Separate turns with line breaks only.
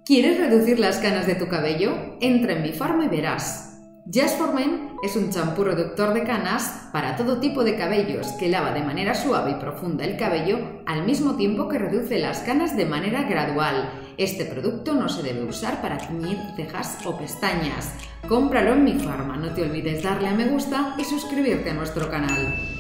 ¿Quieres reducir las canas de tu cabello? Entra en Mi Farma y verás. Just for Men es un champú reductor de canas para todo tipo de cabellos que lava de manera suave y profunda el cabello al mismo tiempo que reduce las canas de manera gradual. Este producto no se debe usar para teñir cejas o pestañas. Cómpralo en Mi Farma. No te olvides darle a me gusta y suscribirte a nuestro canal.